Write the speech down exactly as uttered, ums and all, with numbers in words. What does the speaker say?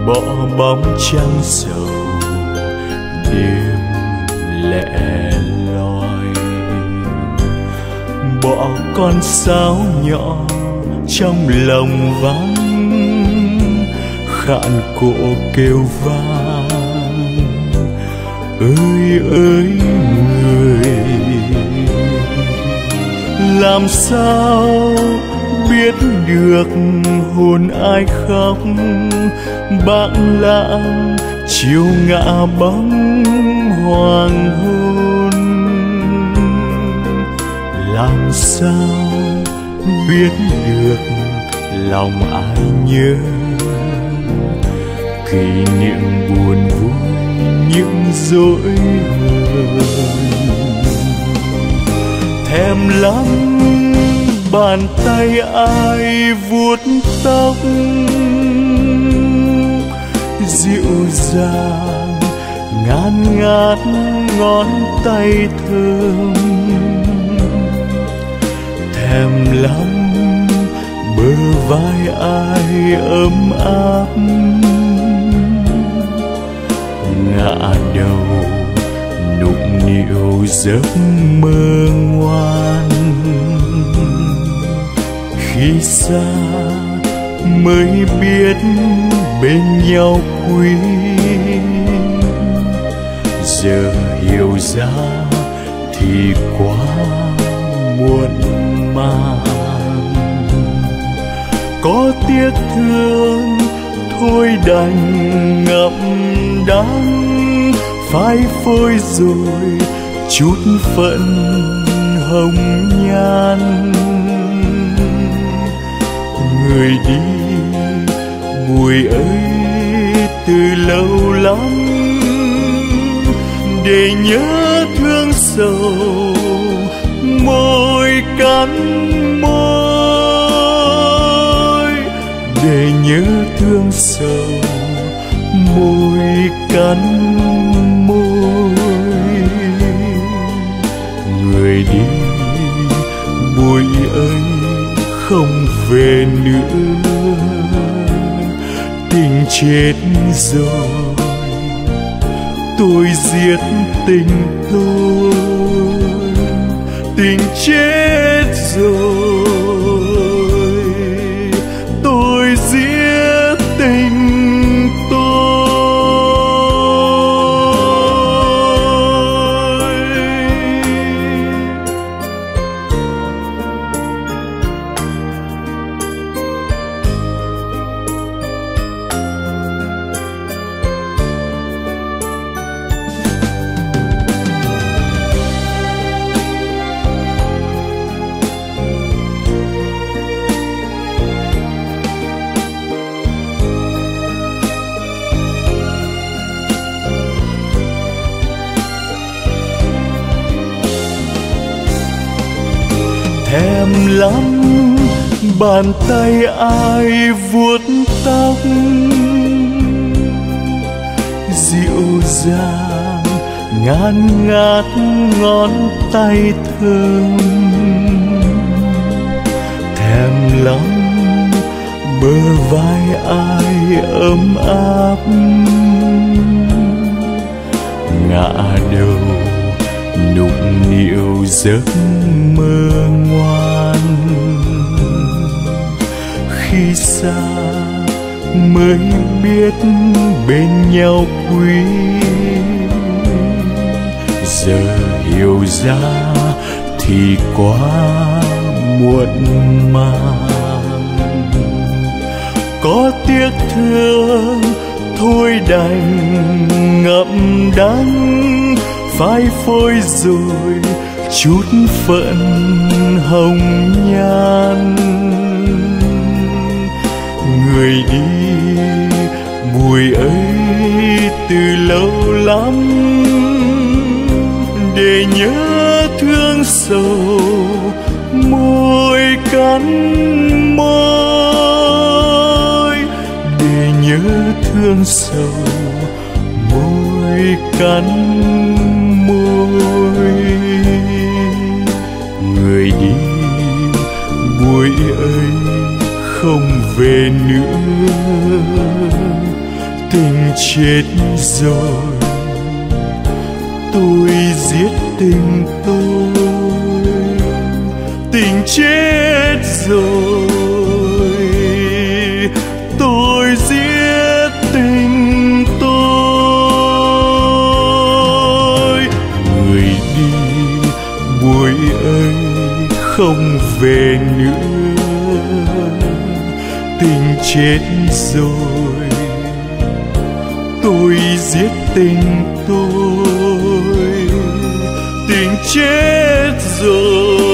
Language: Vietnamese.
bỏ bóng trăng sầu đêm lẻ loi, bỏ con sáo nhỏ trong lòng vắng khạn cổ kêu vang. Ơi ơi người, làm sao biết được hồn ai khóc bãng lãng chiều ngã bóng hoàng hôn. Làm sao biết được lòng ai nhớ kỷ niệm buồn vui những dỗi hờn. Thèm lắm bàn tay ai vuốt tóc dịu dàng, ngát ngát ngón tay thơm. Thèm lắm bờ vai ai ấm áp, ngã đầu nũng nịu giấc mơ ngoan. Khi xa mới biết bên nhau quý, giờ hiểu ra thì quá muộn màng. Có tiếc thương thôi đành ngậm đắng, phai phôi rồi chút phận hồng nhan. Người đi mùi ấy từ lâu lắm, để nhớ thương sầu môi cắn môi, để nhớ thương sầu môi cắn môi. Người đi buổi ấy không về nữa, tình chết rồi tôi giết tình tôi, tình chết rồi tôi giết tình tôi. Thèm lắm bàn tay ai vuốt tóc dịu dàng, ngát ngát ngón tay thơm. Thèm lắm bờ vai ai ấm áp, ngã đầu nũng nịu giấc mơ ngoan. Khi xa mới biết bên nhau quý, giờ hiểu ra thì quá muộn màng. Có tiếc thương thôi đành ngậm đắng, phai phôi rồi chút phận hồng nhan. Người đi buổi ấy từ lâu lắm, để nhớ thương sầu môi cắn môi, để nhớ thương sầu môi cắn môi. Người đi buổi ấy không về nữa, tình chết rồi, tôi giết tình tôi, tình chết rồi, tôi giết tình tôi. Người đi buổi ấy không về nữa, tình chết rồi, tôi giết tình tôi, tình chết rồi.